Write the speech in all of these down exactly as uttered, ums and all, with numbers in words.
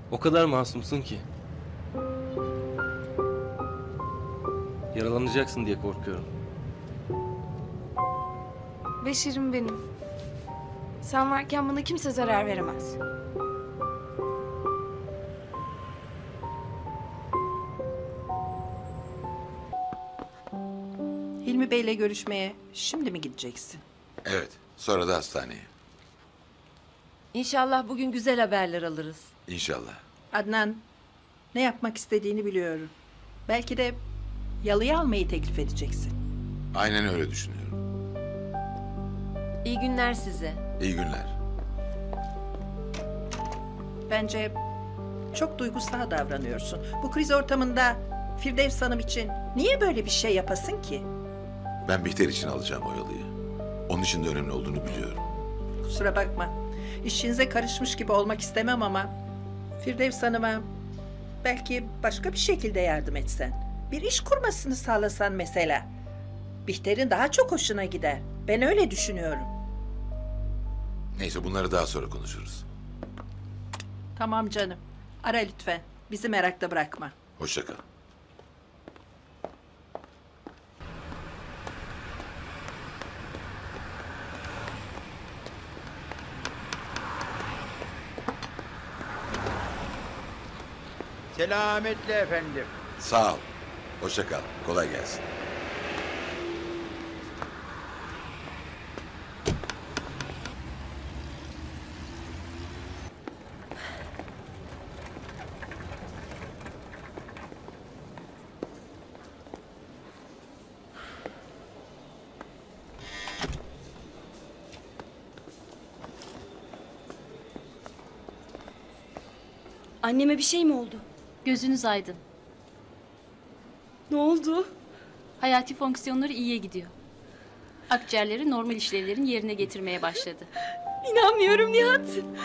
O kadar masumsun ki. Yaralanacaksın diye korkuyorum. Beşir'im benim. Sen varken bana kimse zarar veremez. Hilmi Bey'le görüşmeye şimdi mi gideceksin? Evet, sonra da hastaneye. İnşallah bugün güzel haberler alırız. İnşallah. Adnan, ne yapmak istediğini biliyorum. Belki de Yalı'yı almayı teklif edeceksin. Aynen öyle düşünüyorum. İyi günler size. İyi günler. Bence çok duygusal davranıyorsun. Bu kriz ortamında Firdevs Hanım için niye böyle bir şey yapasın ki? Ben Bihter için alacağım o Yalı'yı. Onun için de önemli olduğunu biliyorum. Kusura bakma. İşinize karışmış gibi olmak istemem ama Firdevs Hanım'a belki başka bir şekilde yardım etsen. Bir iş kurmasını sağlasan mesela. Bihter'in daha çok hoşuna gider. Ben öyle düşünüyorum. Neyse bunları daha sonra konuşuruz. Tamam canım. Ara lütfen. Bizi merakta bırakma. Hoşça kal. Selametle efendim. Sağ ol. Hoşça kal. Kolay gelsin. Anneme bir şey mi oldu? Gözünüz aydın. Ne oldu? Hayati fonksiyonları iyiye gidiyor. Akciğerleri normal işlevlerin yerine getirmeye başladı. İnanmıyorum Nihat.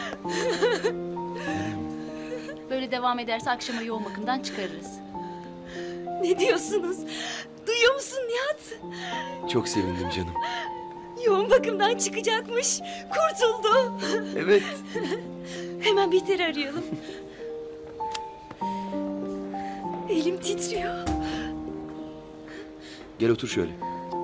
Böyle devam ederse akşama yoğun bakımdan çıkarırız. Ne diyorsunuz? Duyuyor musun Nihat? Çok sevindim canım. Yoğun bakımdan çıkacakmış. Kurtuldu. Evet. Hemen Bihter'i arayalım. Elim titriyor. Gel otur şöyle.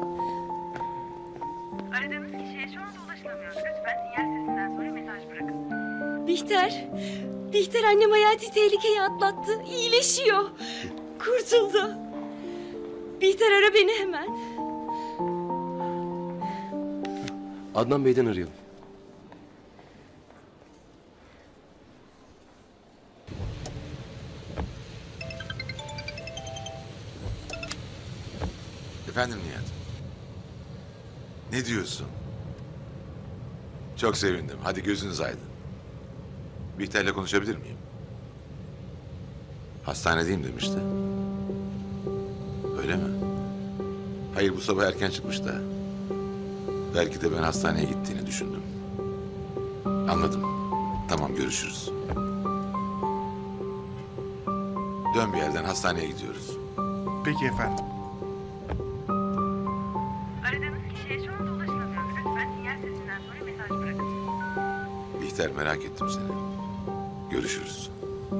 Aradığınız kişiye şu anda ulaşılamıyor. Lütfen sinyal sesinden sonra mesaj bırakın. Bihter. Bihter annem hayati tehlikeyi atlattı. İyileşiyor. Kurtuldu. Bihter ara beni hemen. Adnan Bey'den arayalım. Efendim Nihat. Ne diyorsun? Çok sevindim. Hadi gözünüz aydın. Bihter'le konuşabilir miyim? Hastanedeyim demişti. Öyle mi? Hayır, bu sabah erken çıkmış da. Belki de ben hastaneye gittiğini düşündüm. Anladım. Tamam, görüşürüz. Dön bir yerden, hastaneye gidiyoruz. Peki efendim. Aradığınız kişiye şu anda ulaşılamıyor. Lütfen sinyal sesinden sonra mesaj bırakın. Bihter, merak ettim seni. Görüşürüz.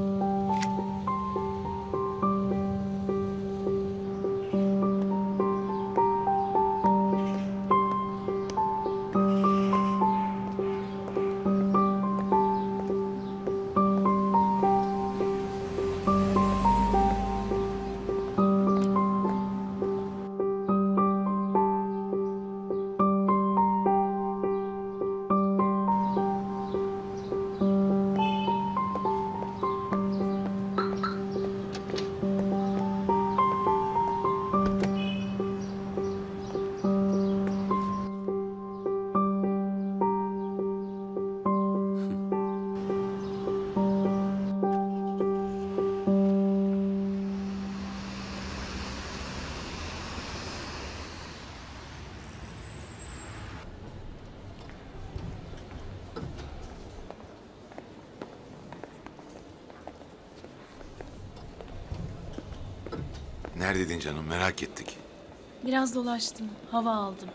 Neredeydin canım, merak ettik. Biraz dolaştım, hava aldım.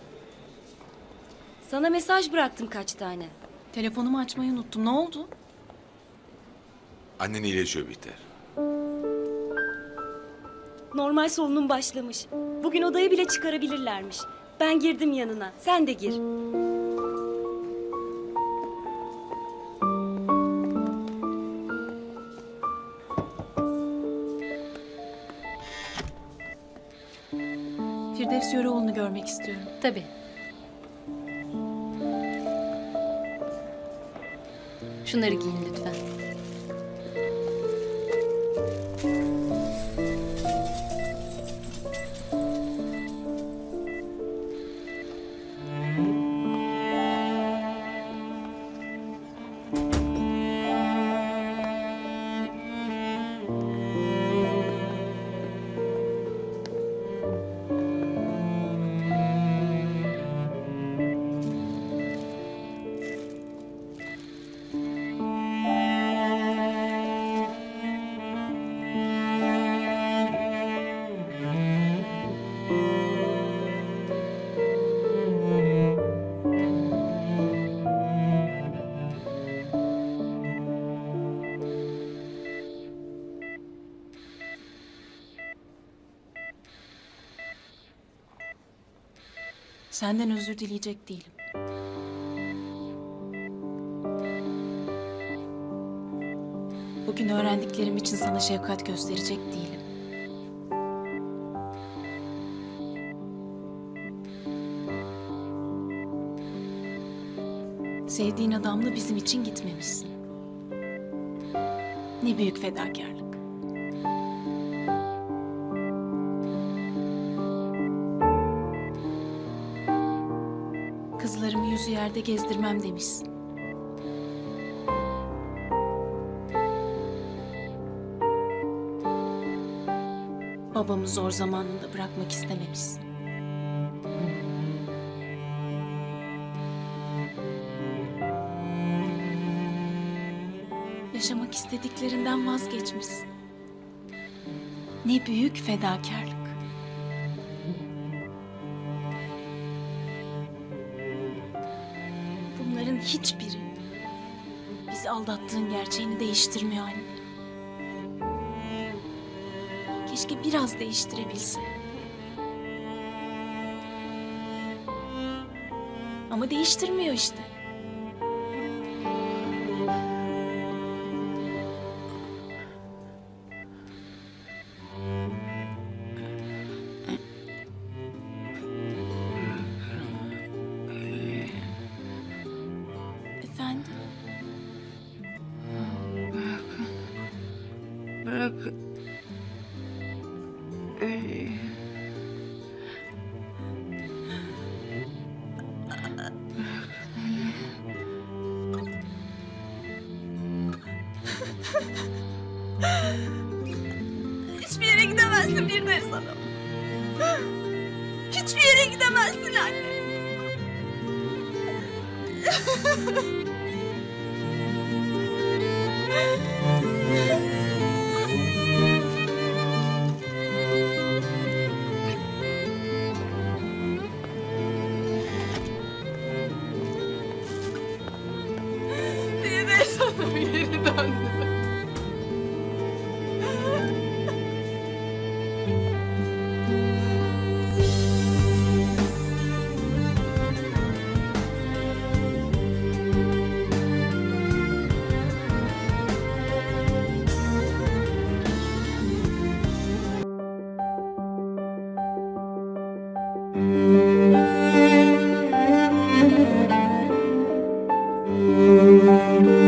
Sana mesaj bıraktım kaç tane. Telefonumu açmayı unuttum. Ne oldu? Annen iyileşiyor Bihter. Normal solunum başlamış. Bugün odaya bile çıkarabilirlermiş. Ben girdim yanına. Sen de gir. Firdevs Yöreoğlu'nu görmek istiyorum. Tabii. Şunları giyin lütfen. Senden özür dileyecek değilim. Bugün öğrendiklerim için sana şefkat gösterecek değilim. Sevdiğin adamla bizim için gitmemişsin. Ne büyük fedakarlık. Kızlarımı yüzü yerde gezdirmem demişsin. Babamı zor zamanında bırakmak istememişsin. Yaşamak istediklerinden vazgeçmişsin. Ne büyük fedakarlık. Bunların hiçbiri bizi aldattığın gerçeğini değiştirmiyor anne. Keşke biraz değiştirebilse. Ama değiştirmiyor işte. Efendim? Bırak. Ee, Hiçbir yere gidemezsin Firdevs Hanım. Hiçbir yere gidemezsin anne. Firdevs Hanım geri döndü. Müzik